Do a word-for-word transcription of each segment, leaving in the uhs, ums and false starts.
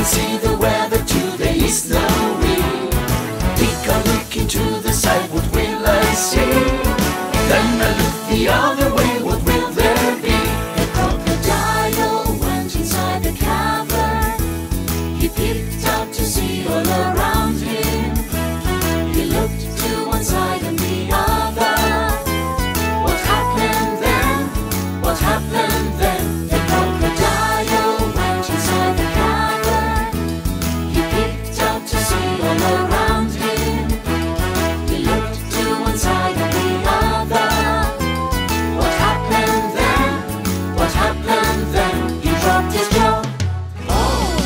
see the weather today is snowy. Take a look into the side, what will I see? Then I look the other way, what will there be? The crocodile went inside the cavern. He peeped out to see all around him. He looked to one side and the other. What happened then? What happened then? The crocodile went inside the cavern. He peeped out to see all around him. He looked to one side and the other. What happened then? What happened then? He dropped his jaw. Oh!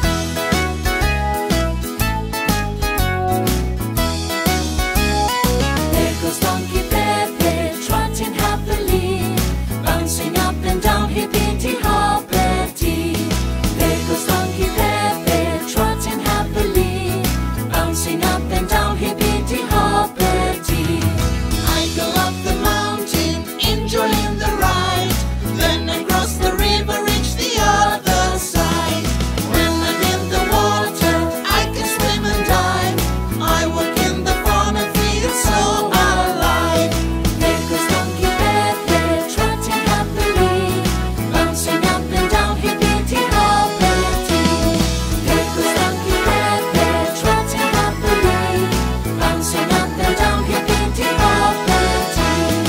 There goes Donkey Pepe, trotting happily, bouncing up and down hippity hoppity. There goes Donkey Pepe, trotting happily, bouncing up and down hippity hoppity. I go up the mountain, enjoying the ride. Then I cross the river, reach the other side. When I'm in the water, I can swim and dive. I walk in the farm and feel so alive. There goes Donkey Pepe, trotting happily, bouncing up and down hippity hoppity. There goes Donkey Pepe, trotting happily, bouncing up and down hippity hoppity.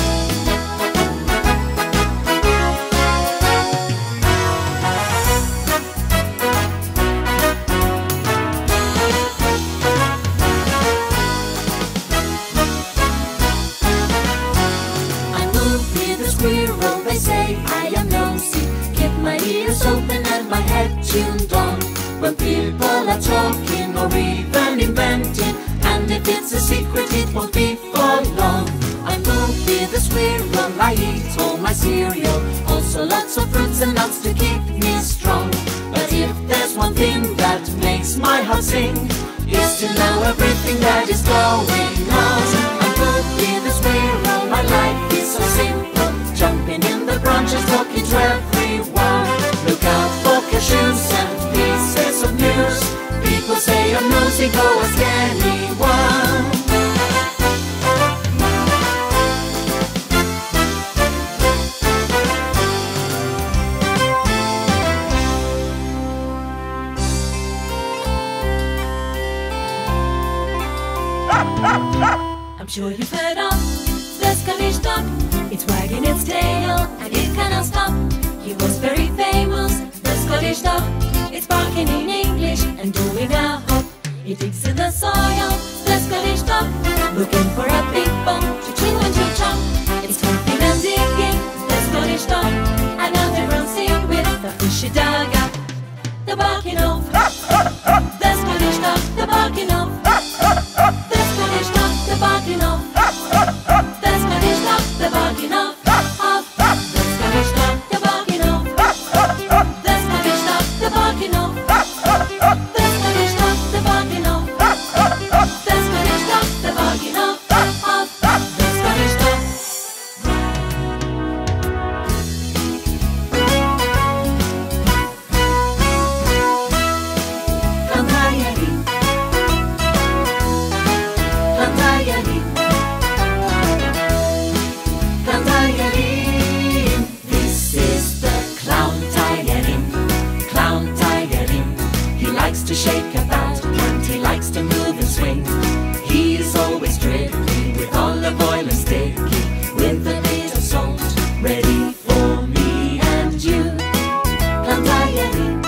I move with the squirrel, they say I am nosy. Keep my ears open and my head tuned on when people are talking or even inventing. And if it's a secret, it won't be for long. I move with the squirrel, I eat all my cereal, also lots of fruits and nuts to keep me strong. But if there's one thing that makes my heart sing, is to know everything that is going on. I move with the squirrel, my life is so simple, jumping in the branches, talking to everyone. Look out for cashews and pieces of news. People say I'm nosy, go ask anyone. I'm sure you've heard of the Scottish dog. It's wagging its tail and it cannot stop. He was very famous, the Scottish dog. It's barking in English and doing a hop. It digs in the soil, the Scottish dog, looking for a big bone to chew and to chop. It's hopping and digging, the Scottish dog. And now they runs in with the fishy dog up. The barking of the Scottish dog, the barking of the Scottish dog, the barking of the Scottish dog, the barking of of the Scottish dog, the barking of the Scottish dog, the barking of the Scottish dog, the barking of the Scottish dog, the barking of of the Scottish dog. This is the clown Tigerin, clown Tigerin. He likes to shake about and he likes to move and swing. He is always tricky with olive oil and sticky, with a bit of salt ready for me and you. Clown Tigerin,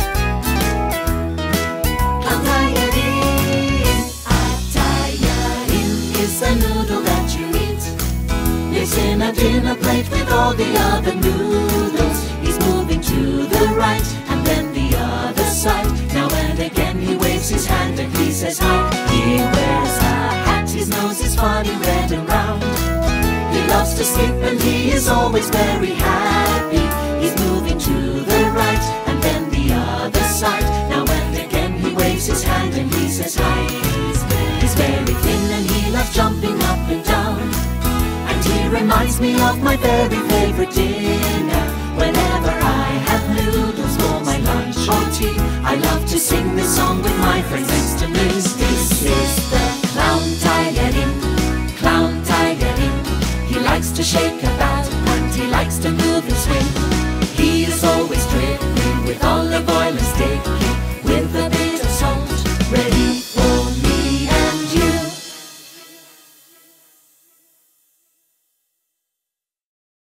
clown Tigerin. A Tigerin is a noodle that you eat. Lives in a dinner plate with all the other noodles. He's moving to the right and then the other side. Now and again he waves his hand and he says hi. He wears a hat, his nose is funny, red and round. He loves to skip and he is always very happy. He's moving to the right and then the other side. Now and again he waves his hand and he says hi. He's very thin and he loves jumping up and down. And he reminds me of my very favorite dinner. Whenever I have noodles for my lunch or tea, I love to sing was always dripping with olive